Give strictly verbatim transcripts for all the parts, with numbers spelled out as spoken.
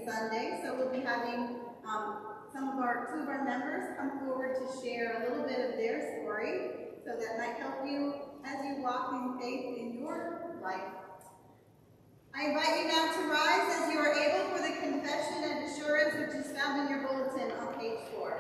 Sunday, so we'll be having um, some of our, two of our members come forward to share a little bit of their story, so that might help you as you walk in faith in your life. I invite you now to rise as you are able for the confession and assurance which is found in your bulletin on page four.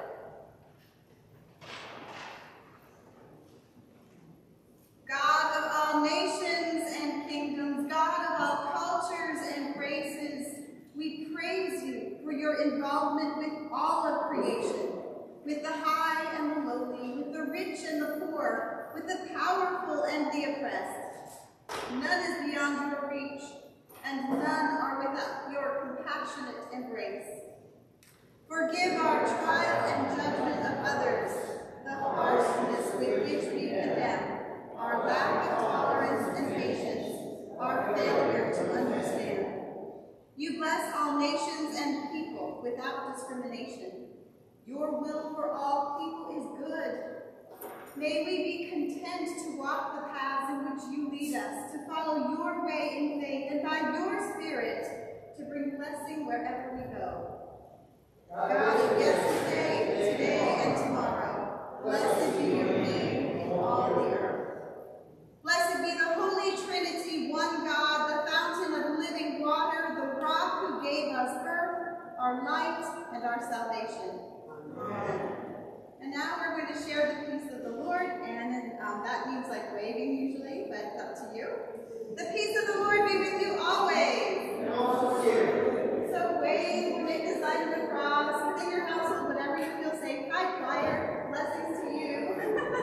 God of all nations and kingdoms, God of all cultures and races, we praise you for your involvement with all of creation, with the high and the lowly, with the rich and the poor, with the powerful and the oppressed. None is beyond your reach, and none are without your compassionate embrace. Forgive our trial and judgment of others, the harshness with which we condemn, our lack of tolerance and patience, our failure to understand. You bless all nations and people without discrimination. Your will for all people is good. May we be content to walk the paths in which you lead us, to follow your way in faith, and by your Spirit to bring blessing wherever we go. God of yesterday, today, and tomorrow, blessed be your name in all the earth. Blessed be the Holy Trinity, one God, the fountain of living water, the rock who gave us earth, our light, and our salvation. Amen. And now we're going to share the peace of the Lord, and um, that means like waving usually, but it's up to you. The peace of the Lord be with you always. And also with you. So wave, make the sign of the cross, within your household, whatever you feel safe. Hi, choir. Blessings to you.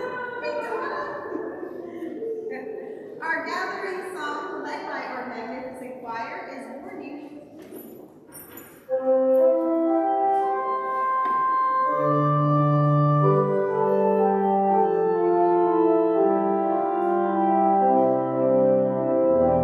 Our gathering song, led by our magnificent choir, is Warning. Thank you.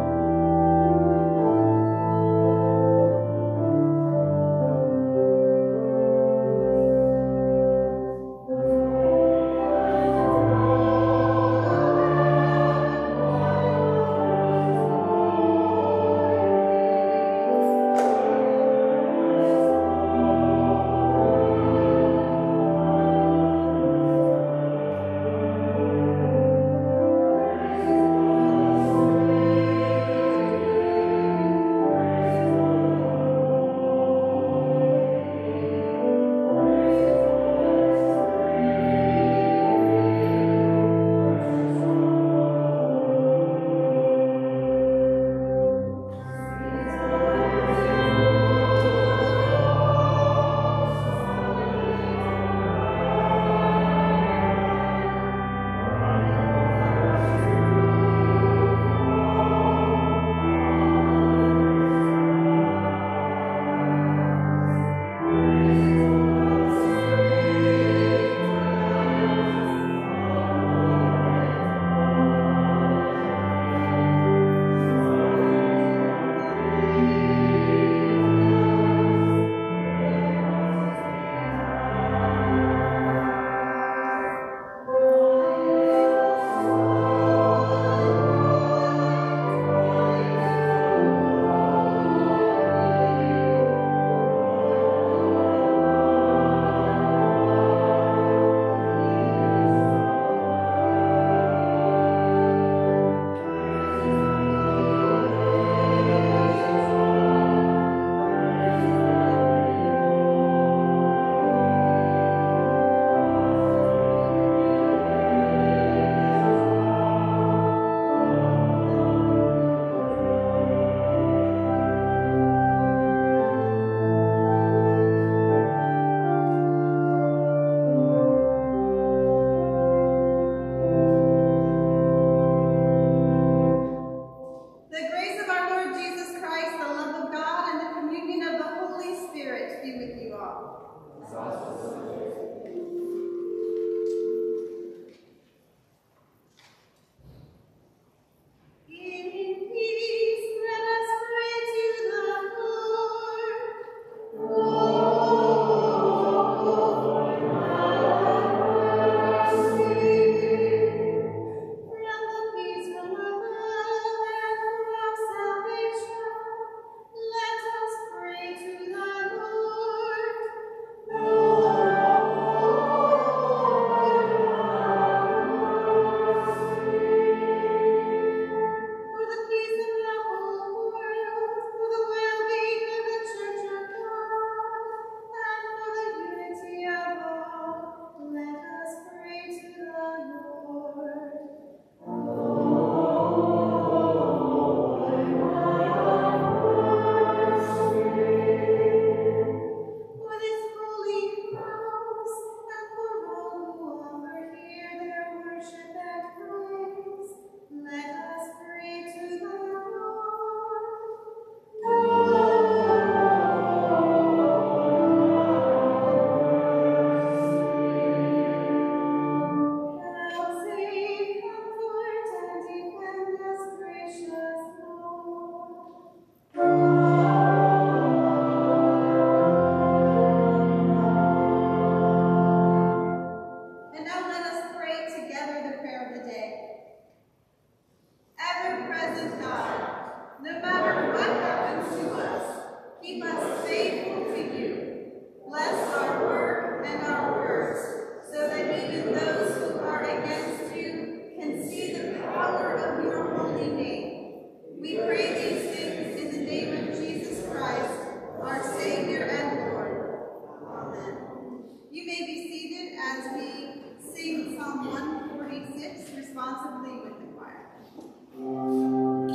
day. Ever-present God, no matter what happens to us, keep us faithful to you. Bless our work and our words, so that even those who are against you can see the power of your holy name. We pray these things in the name of Jesus Christ, our Savior and Lord. Amen. You may be seated as we sing Psalm one forty-six responsively with the choir.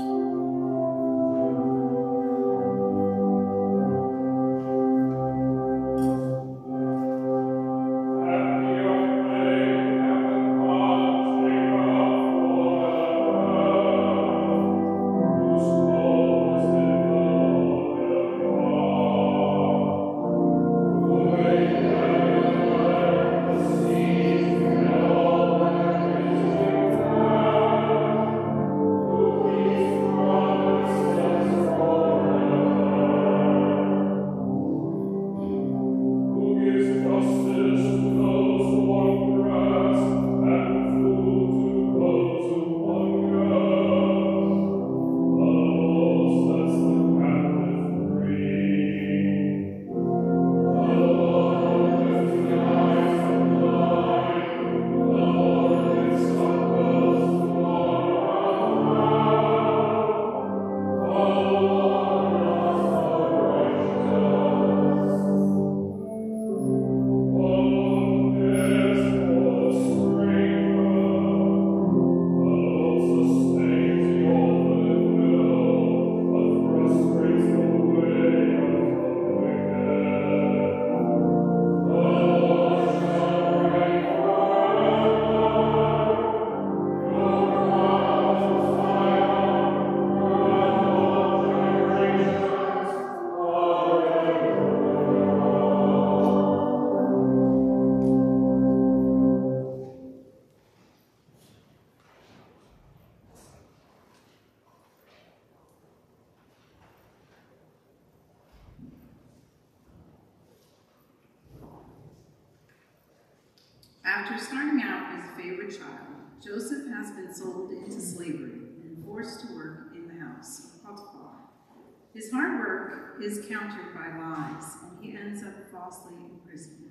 After starting out as a favorite child, Joseph has been sold into slavery and forced to work in the house of Potiphar. His hard work is countered by lies, and he ends up falsely imprisoned.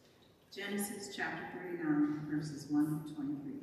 Genesis chapter thirty-nine, verses one to twenty-three.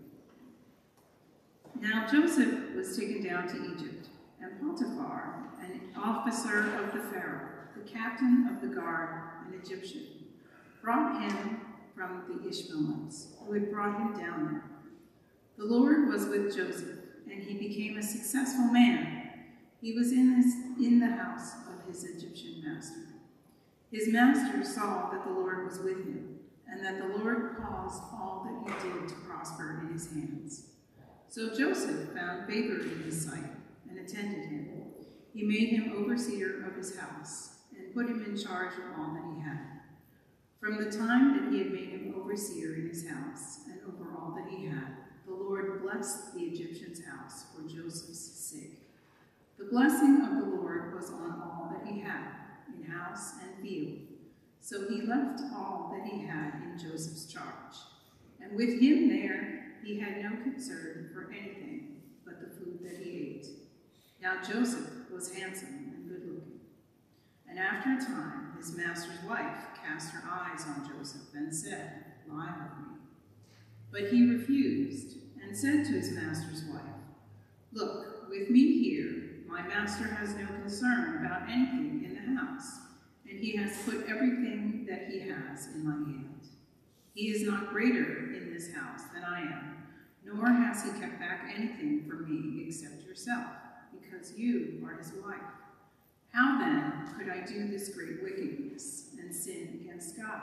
Now Joseph was taken down to Egypt, and Potiphar, an officer of the Pharaoh, the captain of the guard, an Egyptian, brought him from the Ishmaelites, who had brought him down there. The Lord was with Joseph, and he became a successful man. He was in, his, in the house of his Egyptian master. His master saw that the Lord was with him, and that the Lord caused all that he did to prosper in his hands. So Joseph found favor in his sight and attended him. He made him overseer of his house and put him in charge of all that he had. From the time that he had made him overseer in his house and over all that he had, the Lord blessed the Egyptian's house for Joseph's sake. The blessing of the Lord was on all that he had, in house and field. So he left all that he had in Joseph's charge. And with him there, he had no concern for anything but the food that he ate. Now Joseph was handsome and good-looking. And after a time, his master's wife cast her eyes on Joseph and said, "Lie with me." But he refused and said to his master's wife, "Look, with me here, my master has no concern about anything in the house, and he has put everything that he has in my hand. He is not greater in this house than I am, nor has he kept back anything from me except yourself, because you are his wife. How then could I do this great wickedness and sin against God?"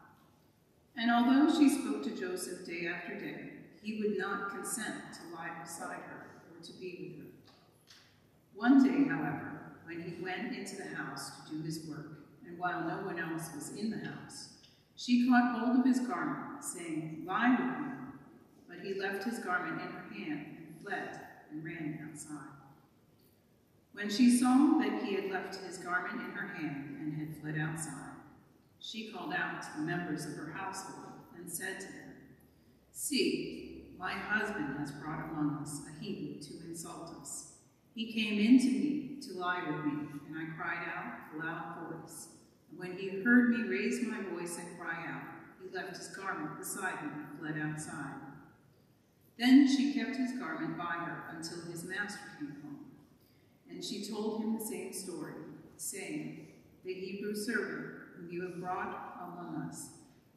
And although she spoke to Joseph day after day, he would not consent to lie beside her or to be with her. One day, however, when he went into the house to do his work, and while no one else was in the house, she caught hold of his garment, saying, "Lie with me." But he left his garment in her hand and fled and ran outside. When she saw that he had left his garment in her hand and had fled outside, she called out to the members of her household and said to them, "See, my my husband has brought among us a Hebrew to insult us. He came in to me to lie with me, and I cried out with a loud voice. And when he heard me raise my voice and cry out, he left his garment beside me and fled outside. Then she kept his garment by her until his master came home. And she told him the same story, saying, the Hebrew servant whom you have brought among us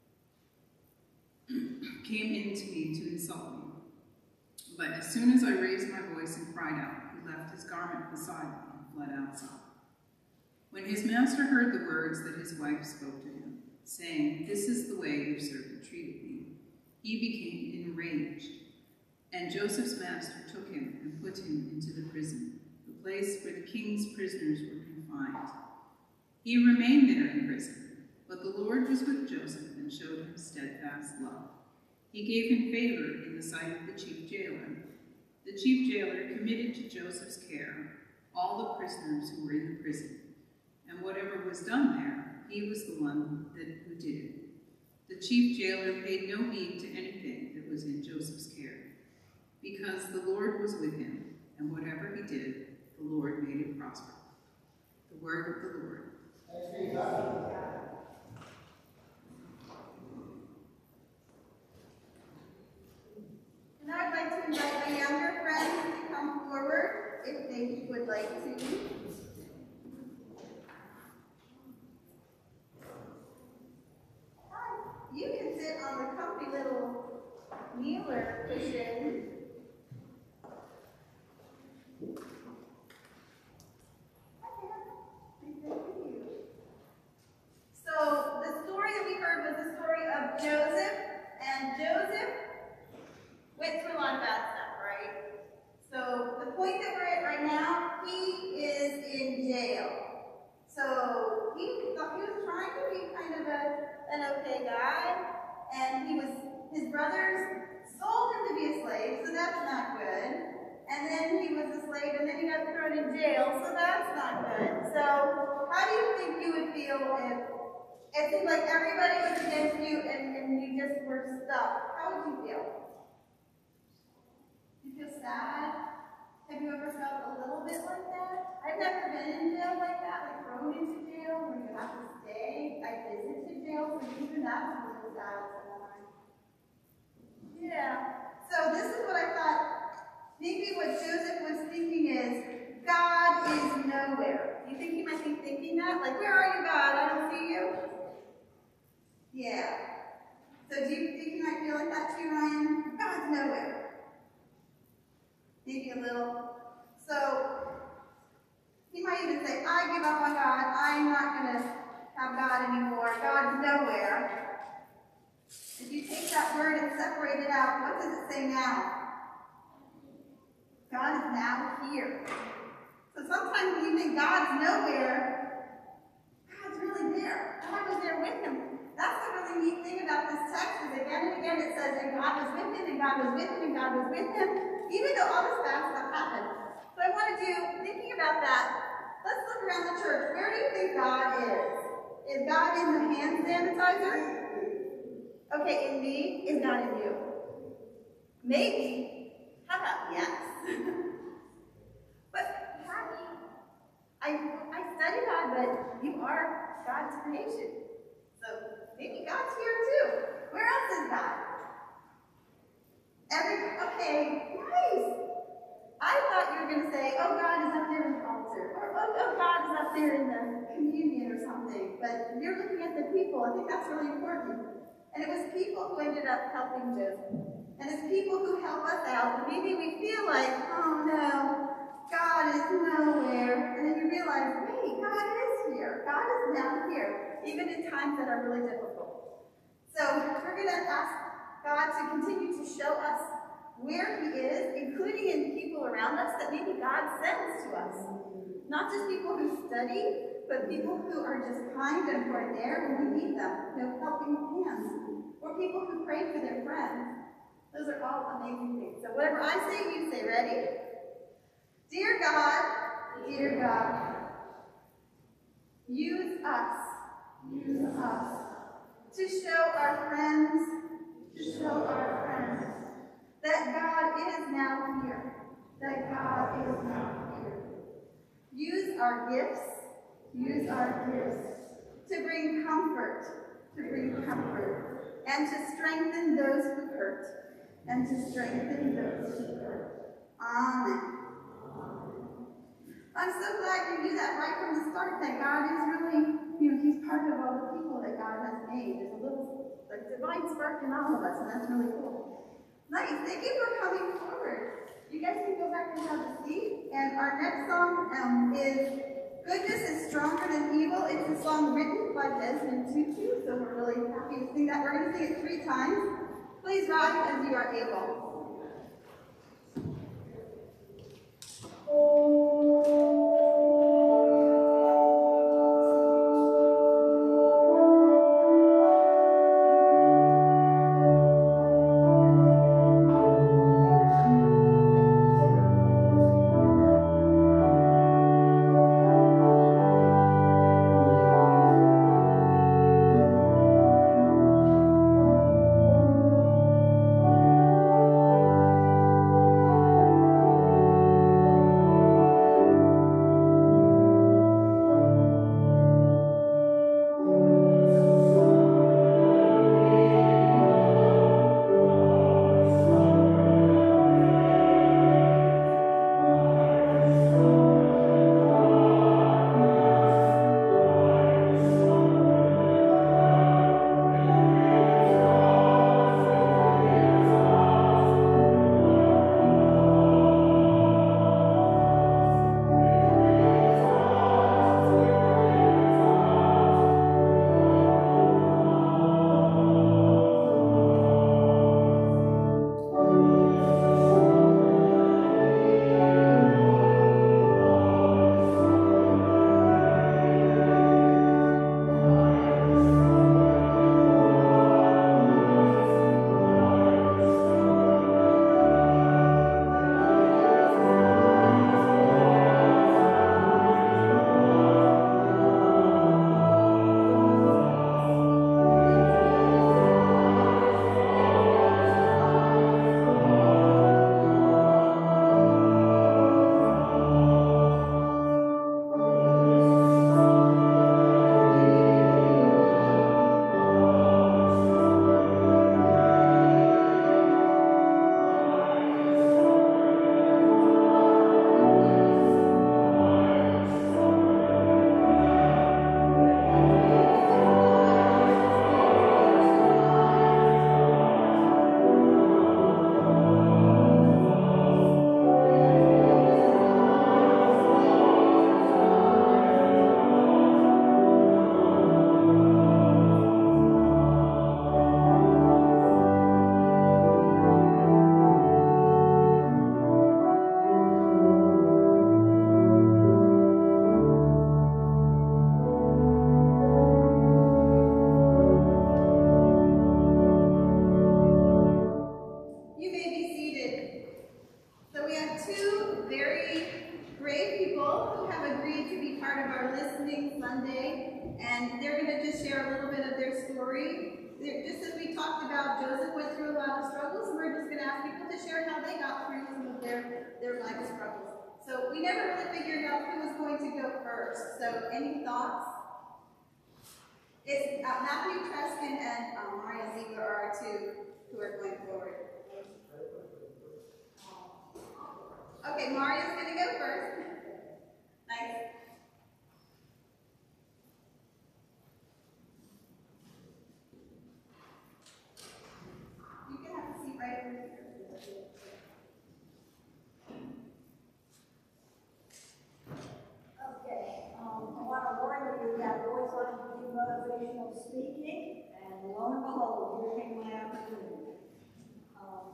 came in to me to insult me. But as soon as I raised my voice and cried out, he left his garment beside me and fled outside. When his master heard the words that his wife spoke to him, saying, this is the way your servant treated me, he became enraged. And Joseph's master took him and put him into the prison, the place where the king's prisoners were confined. He remained there in prison, but the Lord was with Joseph and showed him steadfast love. He gave him favor in the sight of the chief jailer. The chief jailer committed to Joseph's care all the prisoners who were in the prison, and whatever was done there, he was the one that, who did it. The chief jailer paid no heed to anything that was in Joseph's care, because the Lord was with him, and whatever he did, the Lord made it prosper. The word of the Lord. Thanks be to God. And I'd like to invite my younger friends to come forward if they would like to. Hi. You can sit on the comfy little kneeler cushion. So the story that we heard was the story of Joseph, and Joseph went through a lot of bad stuff, right? So the point that we're at right now, he is in jail. So he thought he was trying to be kind of a, an okay guy, and he was, his brothers sold him to be a slave, so that's not good. And then he was a slave, and then he got thrown in jail, so that's not good. So how do you think you would feel if it seemed like everybody was against you and, and you just were stuck? How would you feel? You feel sad? Have you ever felt a little bit like that? I've never been in jail like that, like thrown into jail where you have to stay. I visited jail, so even that was really sad sometimes. Yeah. So this is what I thought. Maybe what Joseph was thinking is, God is nowhere. Do you think he might be thinking that? Like, where are you, God? I don't see you. Yeah. So do you think you might feel like that too, Ryan? God's nowhere. Maybe a little. So he might even say, I give up on God. I'm not going to have God anymore. God's nowhere. If you take that word and separate it out, what does it say now? God is now here. So sometimes when you think God's nowhere, God's really there. God was there with him. That's the really neat thing about this text is again and again it says, and God was with him, and God was with him, and God was with him, even though all this bad stuff happened. So I want to do, thinking about that, let's look around the church. Where do you think God is? Is God in the hand sanitizer? Okay, in me, is God in you? Maybe. How about yes? But I, I study God, but you are God's creation. So maybe God's here too. Where else is God? Every, okay, nice. I thought you were going to say, oh, God is up there in the altar. Or, oh, oh, God is up there in the communion or something. But you're looking at the people. I think that's really important. And it was people who ended up helping Joseph. And it's people who help us out. And maybe we feel like, oh no, God is nowhere. And then you realize, wait, God is here. God is now here, even in times that are really difficult. So we're going to ask God to continue to show us where he is, including in people around us that maybe God sends to us. Not just people who study, but people who are just kind and who are there when we need them, you know, helping hands. Or people who pray for their friends. Those are all amazing things. So whatever I say, you say. Ready? Dear God, dear God, use us, use us to show our friends, to show our friends that God is not here. Use our gifts, use our gifts to bring comfort, to bring comfort, and to strengthen those who hurt, and to strengthen those who hurt. Amen. I'm so glad you knew that right from the start, that God is really, you know, he's part of all the people that God has made. There's a little like, divine spark in all of us, and that's really cool. Nice. Thank you for coming forward. You guys can go back and have a seat. And our next song um, is Goodness is Stronger Than Evil. It's a song written by Desmond Tutu, so we're really happy to sing that. We're going to sing it three times. Please rise as you are able. So we never really figured out who was going to go first. So any thoughts? It's uh, Matthew Treskin and um, Marya Zeigler are our two who are going forward. Okay, Marya's going to go first. Nice. You can have a seat right over here. Motivational speaking, and lo and behold, here came my opportunity. Um,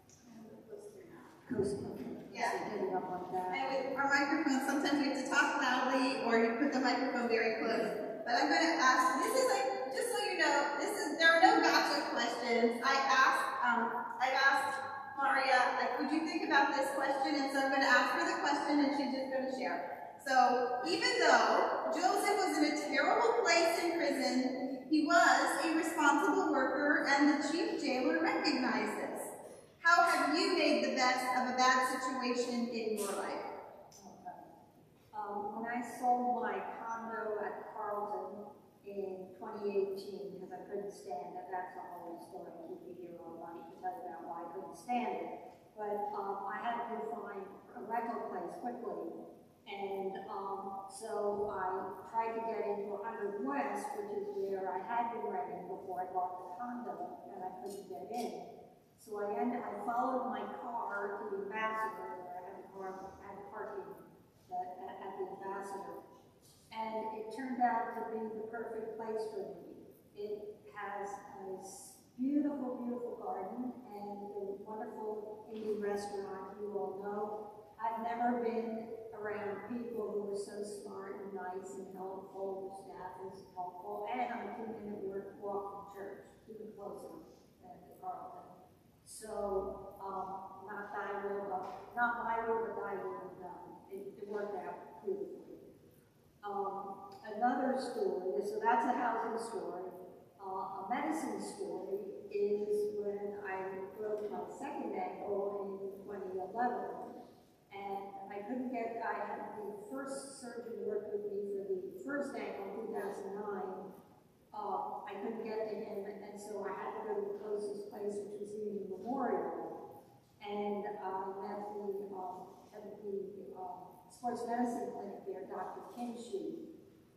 Coast yeah. Getting up like that. And with our microphone, sometimes we have to talk loudly, or you put the microphone very close. But I'm going to ask. This is like, just so you know, this is there are no gotcha questions. I asked, um, I asked Marya, like, would you think about this question? And so I'm going to ask her the question, and she's just going to share. So, even though Joseph was in a terrible place in prison, he was a responsible worker, and the chief jailer recognized this. How have you made the best best of a bad situation in your life? Okay. Um, when I sold my condo at Carlton in twenty eighteen, because I couldn't stand it, that's a whole story. I keep you here all night to tell you about why I couldn't stand it. But um, I had to find a rental place quickly. And um, so I tried to get into one hundred West, which is where I had been renting before I bought the condo, and I couldn't get in. So I ended, I followed my car to the Ambassador, where I had the car, had parking at, at, at the Ambassador. And it turned out to be the perfect place for me. It has a beautiful, beautiful garden and a wonderful Indian restaurant, you all know. I've never been around people who are so smart and nice and helpful, staff is helpful, and I'm a two-minute walk from church, even closer than the Carlton. So, um, not thy will, but not my will, but thy will be done. It, it worked out beautifully. Um, another story, so that's a housing story. Uh, a medicine story is when I broke my second ankle in twenty eleven. And I couldn't get, I had the first surgeon work with me for the first ankle in two thousand nine. Uh, I couldn't get to him, and so I had to go to the closest place, which was Union Memorial. And I met the, um, the uh, sports medicine clinic there, Doctor Kinsey.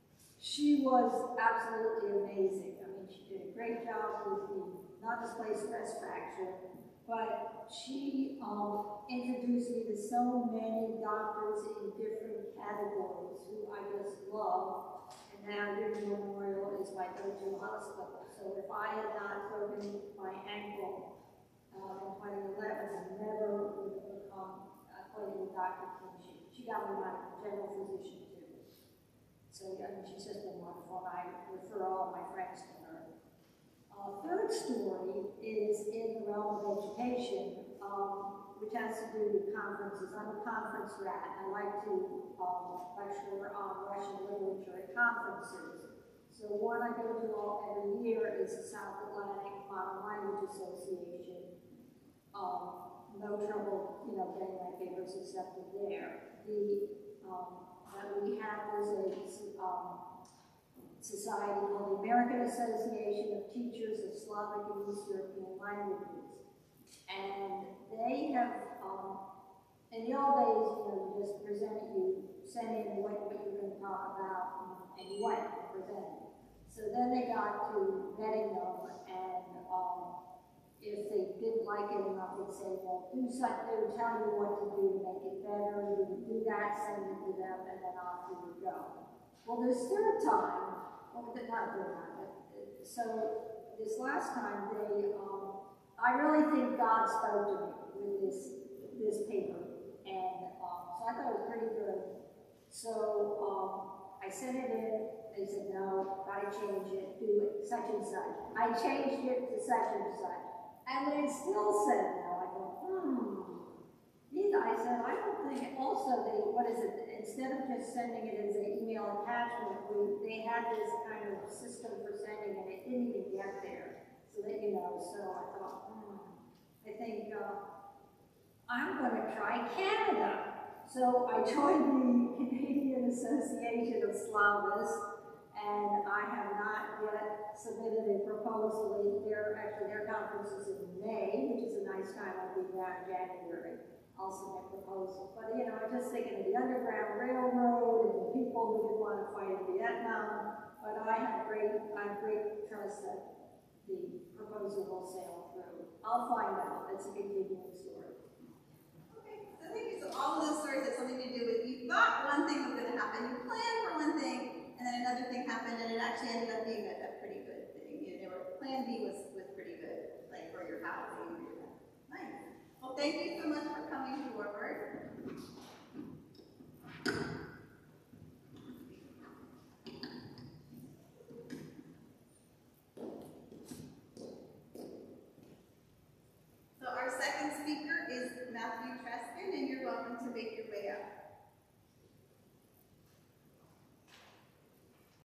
She was absolutely amazing. I mean, she did a great job with the non-displaced stress fracture. But she um, introduced me to so many doctors in different categories who I just love. And now Union Memorial is my go-to hospital. So if I had not broken my ankle uh, in twenty eleven, I never would have become acquainted with Doctor Kinsey. She got me my general physician too. So I mean, she's just been wonderful. I refer all my friends to her. Uh, third story is in the realm of education, um, which has to do with conferences. I'm a conference rat. I like to um, lecture on Russian literature at conferences. So one I go to all, every year is the South Atlantic Modern Language Association. Um, no trouble, you know, getting my papers accepted there. The um, that we have is a um, society called the American Association of Teachers of Slavic and East European Languages. And they have, um, in the old days, you know, you just present, you send in what, what you're going to talk about, and you went and present. So then they got to vetting them, and um, if they didn't like it enough, they'd say, well, do something, they would tell you what to do to make it better, you would do that, send it to them, and then off you would go. Well, this third time, well, not third time, but, so this last time, they, um, I really think God spoke to me with this, this paper, and um, so I thought it was pretty good. So um, I sent it in, they said, no, gotta change it, do it, such and such. I changed it to such and such, and they still said no. I go, hmm. I said, I don't think, also, they, what is it, instead of just sending it as an email attachment, we, they had this kind of system for sending, and it didn't even get there. So that, you know, so I thought, hmm, I think uh, I'm going to try Canada. So I joined the Canadian Association of Slavists, and I have not yet submitted a proposal. Their, actually, their conference is in May, which is a nice time. I'll be there in January. I'll submit proposal. But, you know, I'm just thinking of the Underground Railroad and the people who didn't want to fight in Vietnam. But I have great, I have great trust that the proposal will sail through. I'll find out. It's a continuing story. Okay, so thank you. So all of those stories have something to do with you thought one thing was going to happen, you planned for one thing, and then another thing happened, and it actually ended up being a, a pretty good thing. You know, there were, plan B was, was pretty good, like for your housing. Nice. Well, thank you so much for coming forward.